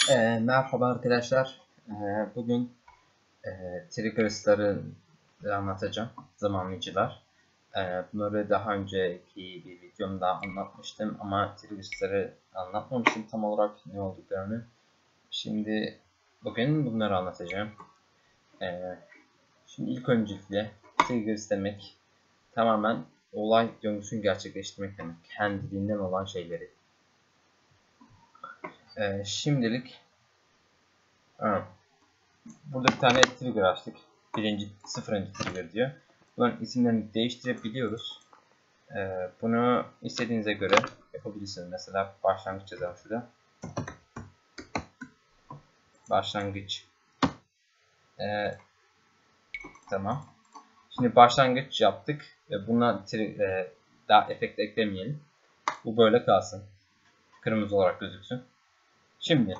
Merhaba arkadaşlar. Bugün triggers'ları anlatacağım. Zamanlayıcılar. Bunları daha önceki bir videomda anlatmıştım ama triggers'ları anlatmamıştım tam olarak ne olduklarını. Şimdi bugün bunları anlatacağım. Şimdi ilk öncelikle triggers demek tamamen olay döngüsünü gerçekleştirmek demek. Kendiliğinden olan şeyleri. Şimdilik burada bir tane trigger açtık. Sıfırıncı trigger diyor. Bunların isimlerini değiştirebiliyoruz. Bunu istediğinize göre yapabilirsiniz. Mesela başlangıç yazalım şurada. Başlangıç. Tamam. Şimdi başlangıç yaptık. Buna daha efekt eklemeyelim. Bu böyle kalsın. Kırmızı olarak gözüksün. Şimdi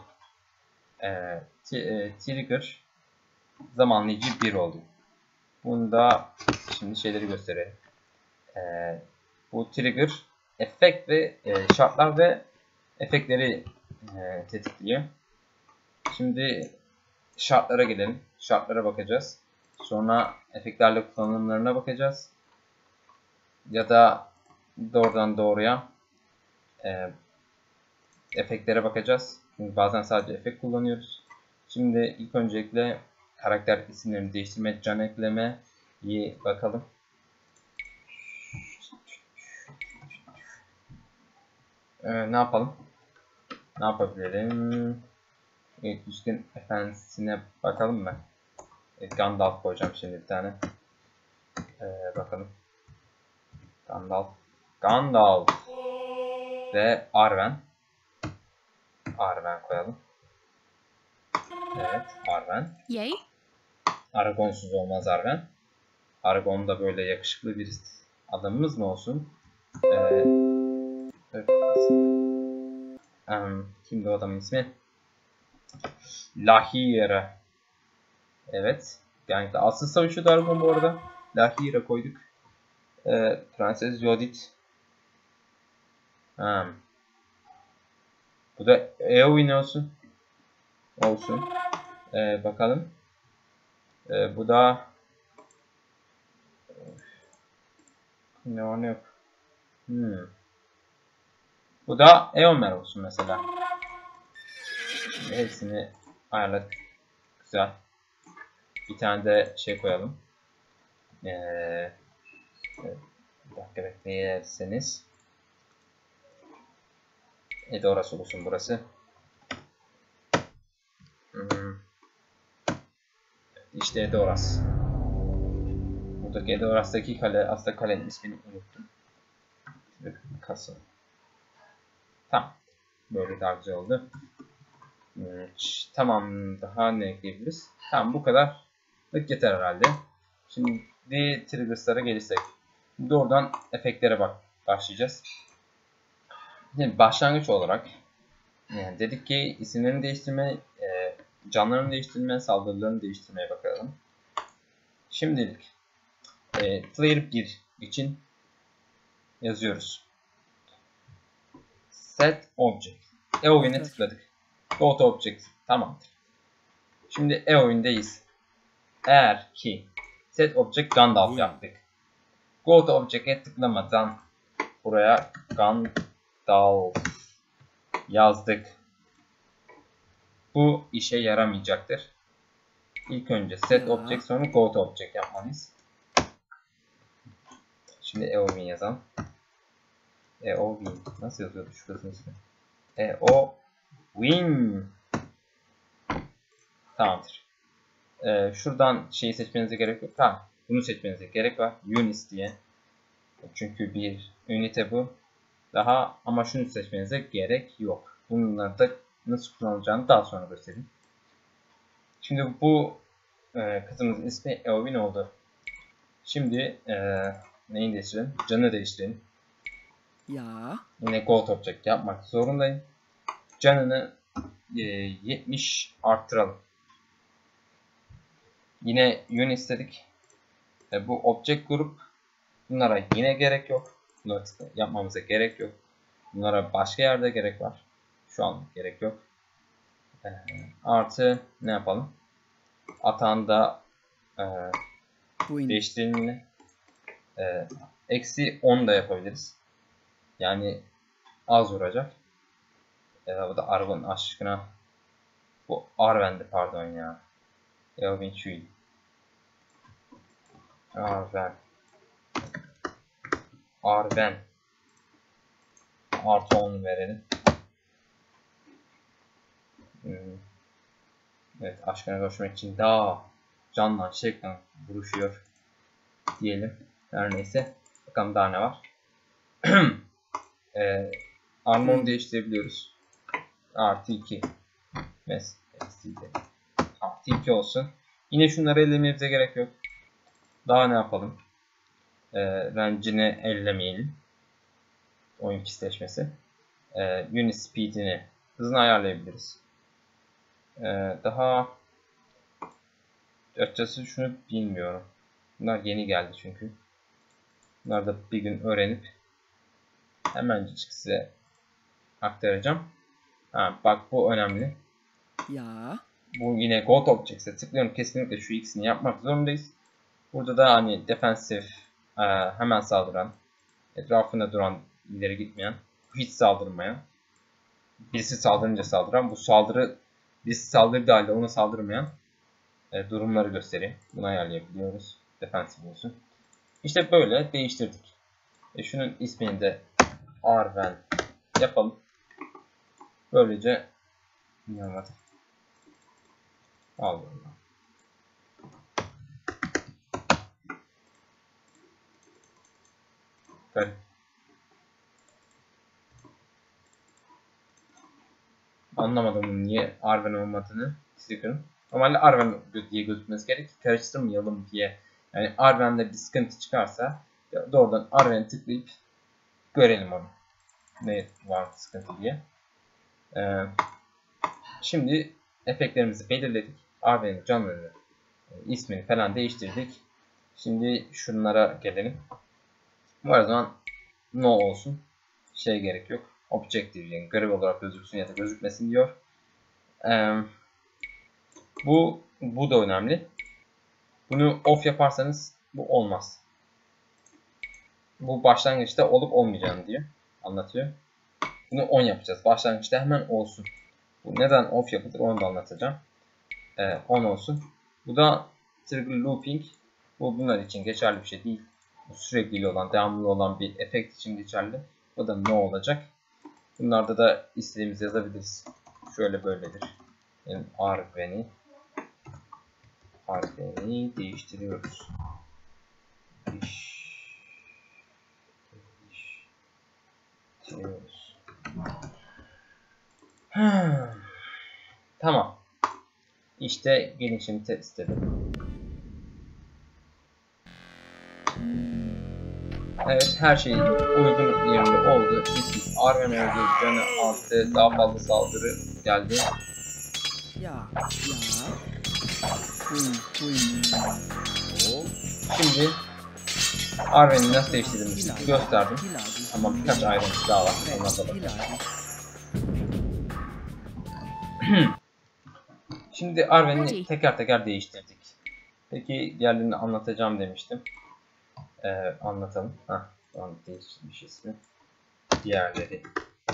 trigger zamanlayıcı 1 oldu. Bunda şimdi şeyleri gösterelim. Bu trigger efekt ve şartlar ve efektleri tetikliyor. Şimdi şartlara gelelim. Şartlara bakacağız. Sonra efektlerle kullanımlarına bakacağız. Ya da doğrudan doğruya efektlere bakacağız. Çünkü bazen sadece efekt kullanıyoruz. Şimdi ilk öncelikle karakter isimlerini değiştirme, can eklemeyi bakalım. Ne yapalım? Ne yapabilirim? Evet, Yüzgün Efendisi'ne bakalım mı? Evet, Gandalf koyacağım şimdi bir tane. Bakalım. Gandalf ve Arwen. Arwen koyalım. Evet, Arwen. Yay. Aragornsuz olmaz Arwen. Aragorn da böyle yakışıklı bir adamımız mı olsun? Evet. Kimdi o adamın ismi? Lahira. Evet. Yani asıl savaşı da Aragorn bu arada. Lahira koyduk. Prenses Judith. Bu da Eowyn olsun. Bakalım. Bu da ne var ne yok. Bu da Eomer olsun mesela. Şimdi hepsini ayarladık. Güzel. Bir tane de şey koyalım. Bir dakika bekleyebilirseniz. Edoras olsun burası. İşte Edoras. Buradaki Edoras'taki kale, aslında kalenin ismini unuttum. Kasa. Tamam. Böyle daha güzel oldu. Tamam. Daha ne ekleyebiliriz? Tamam, bu kadar. Yeter herhalde. Şimdi triggers'lara gelirsek. Doğrudan efektlere başlayacağız. Şimdi başlangıç olarak dedik ki isimlerini değiştirme, canlarını değiştirme, saldırılarını değiştirmeye bakalım. Şimdilik player 1 için yazıyoruz. Set Object. Eowyn'e tıkladık. Go to Object. Tamamdır. Şimdi Eowyn'deyiz. Eğer ki Set Object Gandalf yaptık. Go to Object'e tıklamadan buraya Gandalf yazdık. Bu işe yaramayacaktır. İlk önce Set Object sonra Go to Object yapmalıyız. Şimdi Eowyn yazalım. Eowyn. Nasıl yazıyordu şurasının ismi? Eowyn. Tamamdır. Şuradan şeyi seçmenize gerek yok. Tamam. Bunu seçmenize gerek var. Units diye. Çünkü bir ünite bu. Daha ama şunu seçmenize gerek yok. Bunları da nasıl kullanılacağını daha sonra göstereyim. Şimdi bu kızımızın ismi Eowyn oldu. Şimdi neyi değiştirelim? Canı değiştirelim. Ya. Yine Gold Object yapmak zorundayım. Canını 70 arttıralım. Yine Unit istedik. Bu Object grup. Bunlara yine gerek yok. Bunları yapmamıza gerek yok. Bunlara başka yerde gerek var. Şu an gerek yok. Artı ne yapalım? Atağında Queen. değiştirelim. Eksi 10 da yapabiliriz. Yani az vuracak. Bu da Arwen aşkına. Bu Arwen'di pardon ya. Elvin Chui. Arwen. Arwen. Artı 10 verelim. Evet, aşkına kavuşmak için daha candan şevkten vuruşuyor diyelim. Her neyse. Bakalım daha ne var. Armor değiştirebiliyoruz. Artı 2. Artı 2 olsun. Yine şunları ellememize gerek yok. Daha ne yapalım? Range'ini ellemeyelim. Oyun pisleşmesi. Unit speed'ini, hızını ayarlayabiliriz. Daha açıkçası şunu bilmiyorum. Bunlar yeni geldi çünkü. Bunları da bir gün öğrenip hemencik size aktaracağım. Bak bu önemli. Ya. Bu yine Goat Objects'e tıklıyorum. Kesinlikle şu ikisini yapmak zorundayız. Burada da hani defensif, hemen saldıran, etrafında duran, ileri gitmeyen, hiç saldırmayan, birisi saldırınca saldıran, bu saldırı birisi saldırdığı halde ona saldırmayan durumları göstereyim. Bunu ayarlayabiliyoruz. Defensif olsun. İşte böyle değiştirdik. Şunun ismini de Arwen yapalım. Böylece inanılmaz. Allah Allah. Garip. Anlamadım niye Arwen olmadığını. Trigger'ın. Normalde Arwen diye gözükmesi gerek. Karıştırmayalım diye. Yani Arwen'de bir sıkıntı çıkarsa doğrudan Arwen'e tıklayıp görelim onu. Ne var sıkıntı diye. Şimdi efektlerimizi belirledik. Arwen'in canlılığını, ismini falan değiştirdik. Şimdi şunlara gelelim. Bu zaman no olsun. Şey gerek yok. Objective yani görev olarak gözüksün ya da gözükmesin diyor. Bu da önemli. Bunu off yaparsanız bu olmaz. Bu başlangıçta olup olmayacağını diyor. Anlatıyor. Bunu on yapacağız. Başlangıçta hemen olsun. Bu neden off yapılır onu da anlatacağım. On olsun. Bu da trigger looping. Bu bunlar için geçerli bir şey değil. Bu sürekli olan, devamlı olan bir efekt için geçerli. Bu da no olacak. Bunlarda da istediğimizi yazabiliriz. Şöyle böyledir. Yani Arwen'i değiştiriyoruz. Değiştiriyoruz. Tamam. İşte gelin şimdi test edelim. Evet, her şey uygun yerinde oldu. Arwen öldü, canı arttı, daha fazla saldırı geldi. Ya. Queen. Şimdi Arwen'i nasıl değiştirdiğimizi gösterdim. Ama birkaç ayrıntı daha var. Onlara da bakalım. Şimdi Arwen'i teker teker değiştirdik. Peki diğerlerini anlatacağım demiştim. Anlatalım. Şu an değişmiş ismi. Diğerleri.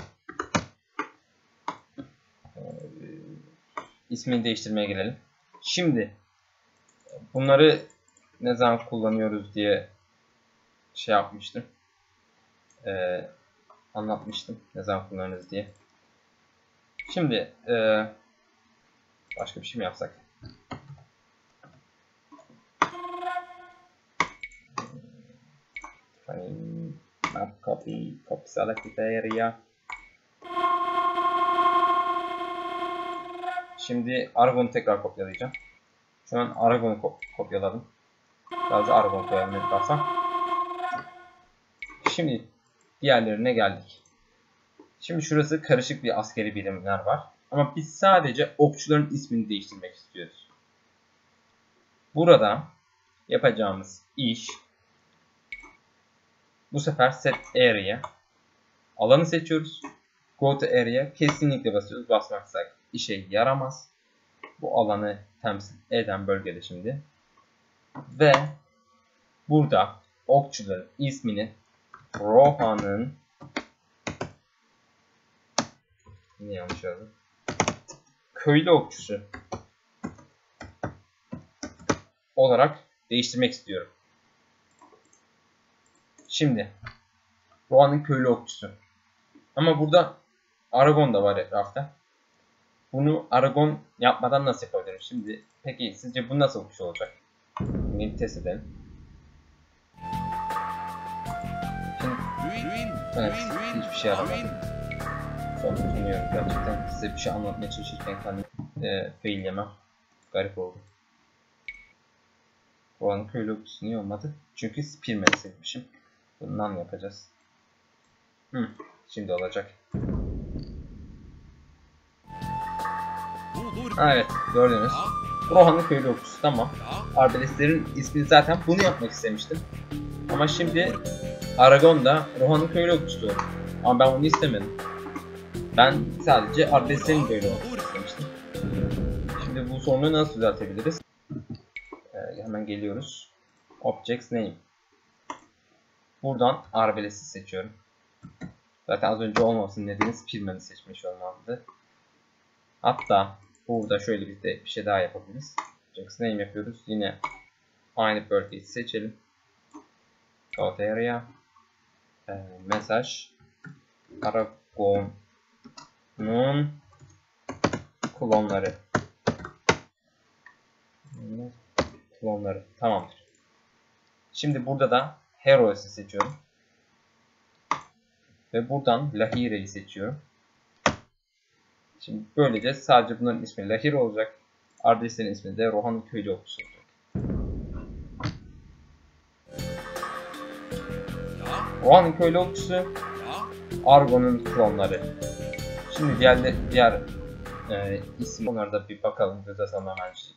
İsmini değiştirmeye gelelim. Şimdi bunları ne zaman kullanıyoruz diye şey yapmıştım. Anlatmıştım. Ne zaman kullanırız diye. Şimdi başka bir şey mi yapsak? Map copy selected area. Şimdi Argon'u tekrar kopyalayacağım. Şu an Argon'u kopyaladım. Sadece Argon koyalım yaparsam. Şimdi diğerlerine geldik. Şimdi şurası karışık bir askeri birimler var. Ama biz sadece okçuların ismini değiştirmek istiyoruz. Burada yapacağımız iş bu sefer set area. Alanı seçiyoruz. Go to area kesinlikle basıyoruz. Basmak işe yaramaz. Bu alanı temsil eden bölgede şimdi. Ve burada okçuların ismini Rohan'ın yanlış yazdım. Köylü okçusu olarak değiştirmek istiyorum. Şimdi Rohan'ın köylü okçusu. Ama burada Aragon da var etrafta. Bunu Aragon yapmadan nasıl yapabilirim? Şimdi peki sizce bu nasıl okçu olacak? Şimdi test edelim. Şimdi, evet, hiçbir şey aramadım. Sonra düşünüyorum. Gerçekten size bir şey anlatmaya çalışırken kendim fail yemem. Garip oldu. Rohan'ın köylü okçusu niye olmadı? Çünkü Spearman'i seçmişim. Bundan yapacağız. Şimdi olacak. Evet, gördünüz. Rohan'ın köylü okçusu, tamam. Arbeletlerin ismini zaten bunu yapmak istemiştim. Ama şimdi Aragon da Rohan'ın köylü okçusu oldu. Ama ben bunu istemedim. Ben sadece arbeletlerin köylü olmasını istemiştim. Şimdi bu sorunu nasıl düzeltebiliriz? Hemen geliyoruz. Objects name. Buradan arbelesi seçiyorum. Zaten az önce olmasın nedeni Spearman'i seçmiş olmamdı. Hatta burada şöyle bir şey daha yapabiliriz. Objects name yapıyoruz. Yine aynı bölgeyi seçelim. Code area. Mesaj. Aragon'un klonları. Tamamdır. Şimdi burada da Heroes'i seçiyorum. Ve buradan Lahire'yi seçiyorum. Şimdi böylece sadece bunların ismi Lahire olacak. Ardeslerin ismi de Rohan'ın köylü okçusu olacak. Rohan'ın köylü okçusu, Argon'un klonları. Şimdi diğer isim, onlara da bir bakalım. Göz atalım hemencik.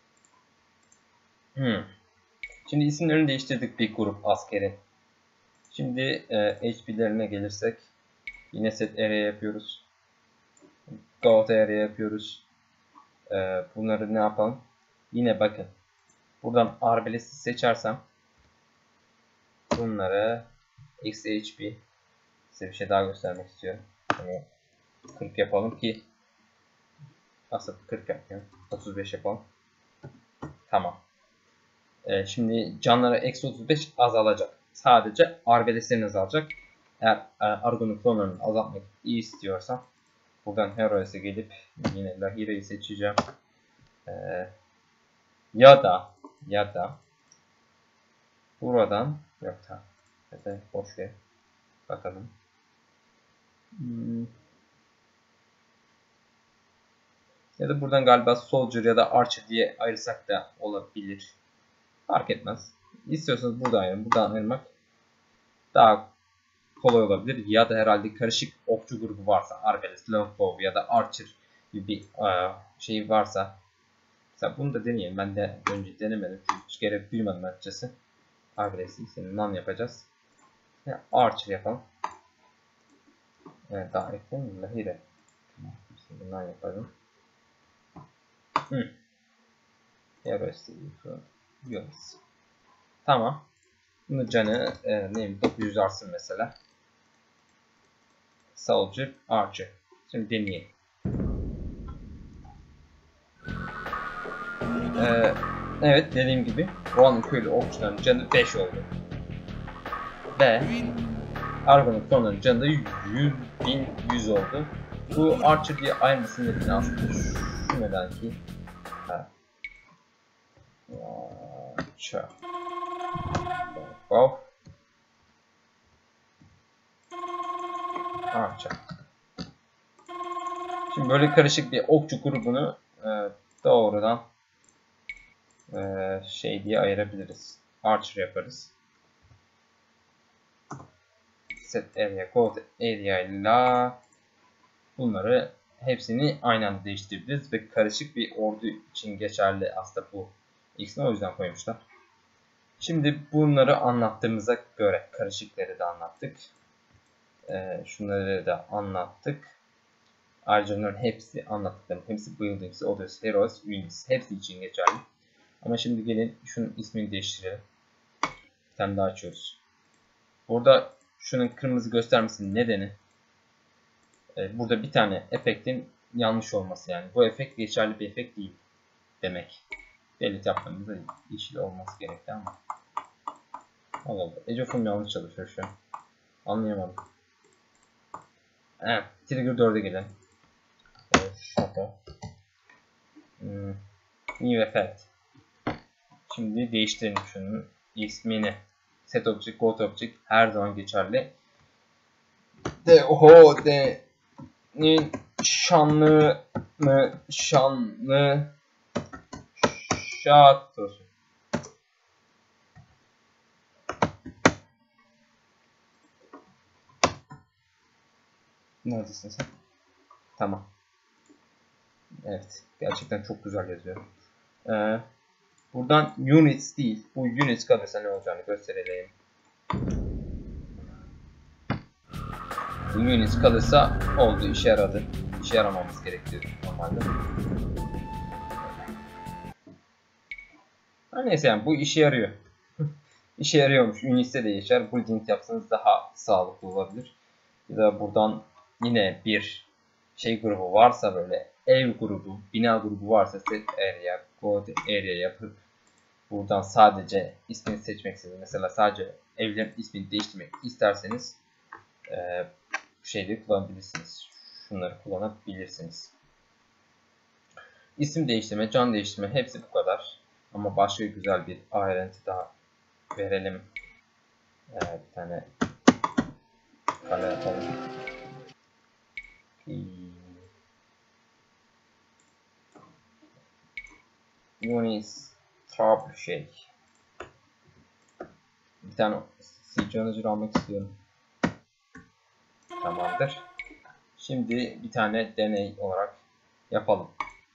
Şimdi isimlerini değiştirdik bir grup askerin. Şimdi HP'lerine gelirsek yine set area yapıyoruz. Goat area yapıyoruz. Bunları ne yapalım? Yine bakın. Buradan arbelesi seçersem bunları XHP, size bir şey daha göstermek istiyorum. Yani 40 yapalım ki aslında 40 yapmayalım. 35 yapalım. Tamam. Şimdi canları eksi 35 azalacak. Sadece arbeleslerin azalacak. Eğer Argon'un klonlarını azaltmak iyi istiyorsam buradan Heroes'e gelip yine Lahire'yi seçeceğim. Ya da buradan yok tamam. Hadi boş ver. Bakalım. Ya da buradan galiba Soldier ya da Archer diye ayırsak da olabilir. Fark etmez. İstiyorsanız burada ayırın. Buradan ayırmak daha kolay olabilir. Ya da herhalde karışık okçu grubu varsa, Arbalest, Longbow ya da Archer gibi bir şey varsa, mesela bunu da deneyelim. Ben de önce denemedim çünkü hiç gerek duymadım açıkçası. Arbalest'i seninle yapacağız. Archer yapalım. Evet, daha ekleyelim mi? Lahire. Bundan yapalım. Arbalest'i yapıyoruz. Tamam. Bunun canı neyim? 900 artsın mesela. Soldier, Archer. Şimdi deneyelim. Evet, dediğim gibi Rohan'ın köylü okçularının canı 5 oldu. Ve Argon'un klonlarının canı da 100.100 oldu. Bu Archer diye ayırmasının nedeni aslında şu neden ki Archer. Archer. Şimdi böyle karışık bir okçu grubunu doğrudan şey diye ayırabiliriz. Archer yaparız. Set area, code area ile bunları hepsini aynı anda değiştirebiliriz ve karışık bir ordu için geçerli aslında bu X'ini o yüzden koymuşlar. Şimdi bunları anlattığımıza göre karışıkları da anlattık. Şunları da anlattık. Ayrıca bunların hepsi anlattıklarım. Hepsi Buildings, Others, Heroes, Units. Hepsi için geçerli. Ama şimdi gelin şunun ismini değiştirelim. Bir tane daha açıyoruz. Burada şunun kırmızı göstermesinin nedeni burada bir tane efektin yanlış olması yani. Bu efekt geçerli bir efekt değil demek. Delete yapmamızda yeşil olması gerekti ama. Allah Allah. Age of yanlış çalışıyor şu an. Anlayamadım. Evet. Trigger 4'e gelelim. Shadow. New effect. Şimdi değiştirelim şunun ismini. Set object, goat object her zaman geçerli. De'nin şanlı Shadow. Neredesin sen? Tamam. Evet. Gerçekten çok güzel yazıyor. Buradan units değil. Bu units kalırsa ne olacağını gösterelim. Bu units kalırsa oldu. İşe yaradı. İşe yaramamız gerekiyor normalde. Neyse yani bu işe yarıyor. İşe yarıyormuş. Units'e de geçer. Building yapsanız daha sağlıklı olabilir. Ya da buradan yine bir şey grubu varsa böyle ev grubu, bina grubu varsa set area, code area yapıp buradan sadece ismini seçmek isterseniz mesela sadece evlerin ismini değiştirmek isterseniz bu şeyleri kullanabilirsiniz. Şunları kullanabilirsiniz. İsim değiştirme, can değiştirme hepsi bu kadar. Ama başka güzel bir ayrıntı daha verelim. Bir tane kale yapalım. Unis Troubleshake. Bir tane Siege Manager almak istiyorum. Tamamdır. Şimdi bir tane deney olarak yapalım.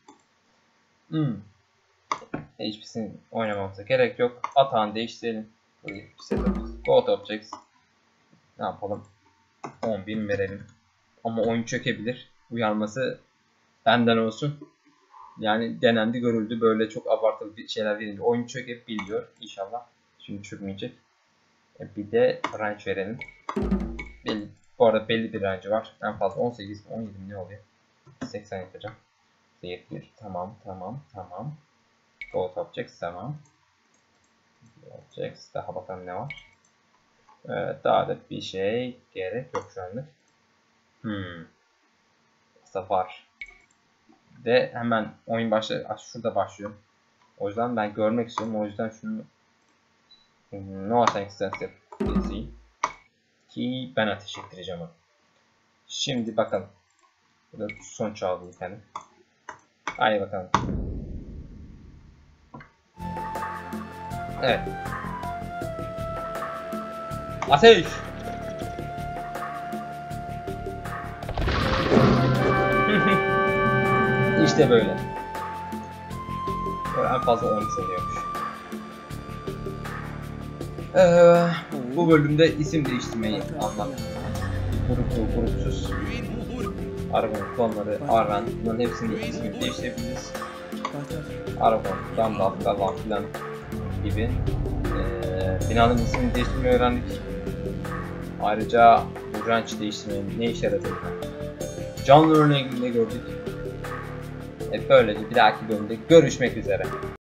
Hiçbirisini oynamamıza gerek yok. Atağını değiştirelim. Goat Objects. Ne yapalım? 10.000 verelim. Ama oyun çökebilir. Uyarması benden olsun. Yani denendi görüldü. Böyle çok abartılı bir şeyler verince oyun çökebiliyor. İnşallah. Şimdi çökmeyecek. Bir de range verelim. Bu arada belli bir range var. En fazla 18 17 ne oluyor? 80 yapacağım. Seyir 1. Tamam. Goat Objects tamam. Objects daha bakalım ne var. Daha da bir şey gerek yok şu anlık. Safar. De hemen oyun başlıyor. Şurada başlıyor. O yüzden ben görmek istiyorum. O yüzden şunu no extensive yazayım. Ki ben ateş ettireceğim onu. Şimdi bakalım. Burada sonuç aldım bir tane. Haydi bakalım. Evet. Ateş! İşte böyle. En fazla 10 seviyormuş. Bu bölümde isim değiştirmeyi anlattım. Gruplu, grupsuz. Arabanın klonları, Arven, bunların hepsini ismini değiştirebiliriz. Araban, Gandalf falan filan gibi. Binanın ismini değiştirmeyi öğrendik. Ayrıca bu range değiştirmenin ne işe yaradığını canlı örneğinde gördük. Böylece bir dahaki bölümde görüşmek üzere.